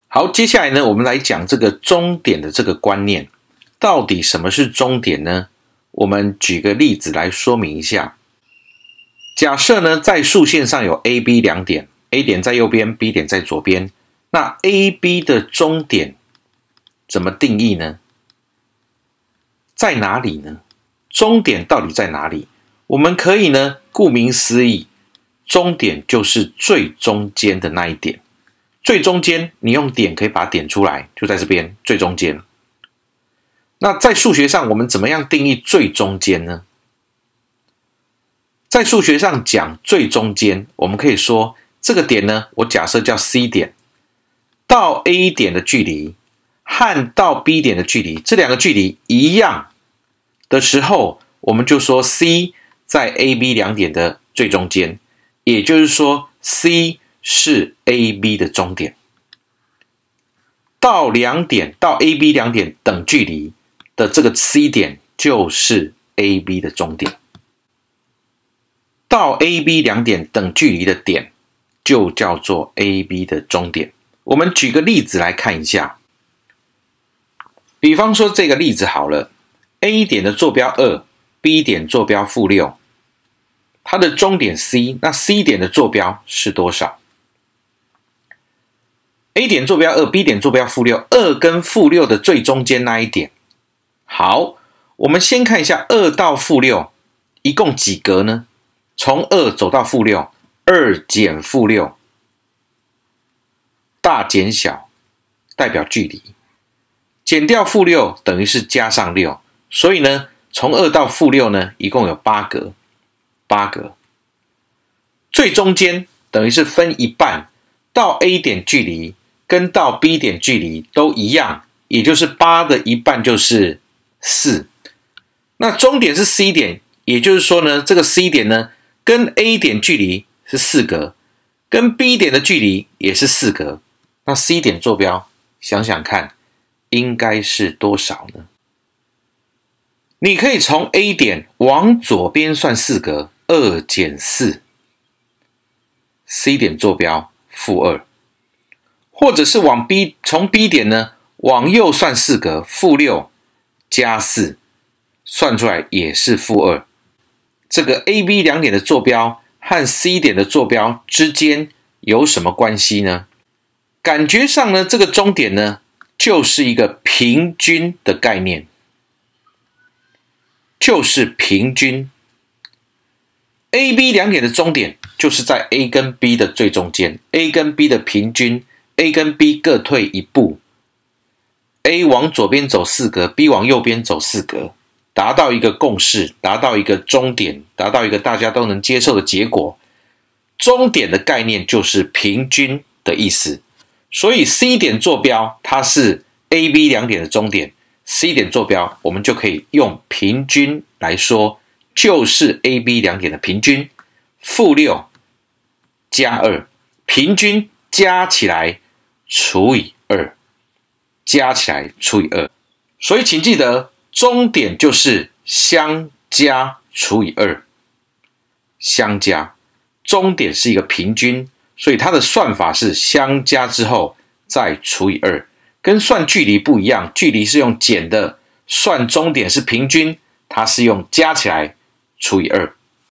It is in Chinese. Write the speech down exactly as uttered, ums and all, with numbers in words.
好，接下来呢，我们来讲这个终点的这个观念。到底什么是终点呢？我们举个例子来说明一下。假设呢，在数线上有 A、B 两点 ，A 点在右边 ，B 点在左边。那 A、B 的终点怎么定义呢？在哪里呢？终点到底在哪里？我们可以呢，顾名思义，终点就是最中间的那一点。最中间，你用点可以把它点出来，就在这边最中间。那在数学上，我们怎么样定义最中间呢？在数学上讲最中间，我们可以说这个点呢，我假设叫 C 点，到 A 点的距离和到 B 点的距离，这两个距离一样的时候，我们就说 C 在 A、B 两点的最中间，也就是说 C 是 A、B 的终点。到两点到 A、B 两点等距离的这个 C 点就是 A、B 的终点。到 A、B 两点等距离的点就叫做 A、B 的终点。我们举个例子来看一下，比方说这个例子好了 ，A 点的坐标二 ，B 点坐标负六，它的终点 C， 那 C 点的坐标是多少？ A 点坐标二 ，B 点坐标负六，二跟负六的最中间那一点。好，我们先看一下二到负六一共几格呢？从二走到负六，二减负六，大减小代表距离，减掉负六等于是加上六，所以呢，从二到负六呢，一共有八格，八格。最中间等于是分一半，到 A 点距离跟到 B 点距离都一样，也就是八的一半就是四。那终点是 C 点，也就是说呢，这个 C 点呢，跟 A 点距离是四格，跟 B 点的距离也是四格。那 C 点坐标，想想看，应该是多少呢？你可以从 A 点往左边算四格，二减四 ，C 点坐标负二，或者是往 B 从 B 点呢往右算四格，负六加四，算出来也是负二。这个 A、B 两点的坐标和 C 点的坐标之间有什么关系呢？感觉上呢，这个终点呢，就是一个平均的概念，就是平均。A、B 两点的终点就是在 A 跟 B 的最中间 ，A 跟 B 的平均 ，A 跟 B 各退一步 ，A 往左边走四格 ，B 往右边走四格。达到一个共识，达到一个终点，达到一个大家都能接受的结果。终点的概念就是平均的意思，所以 C 点坐标它是 A、B 两点的终点 ，C 点坐标我们就可以用平均来说，就是 A、B 两点的平均，负六加二，平均加起来除以二，加起来除以二，所以请记得。终点就是相加除以二，相加，终点是一个平均，所以它的算法是相加之后再除以二，跟算距离不一样，距离是用减的，算终点是平均，它是用加起来除以二。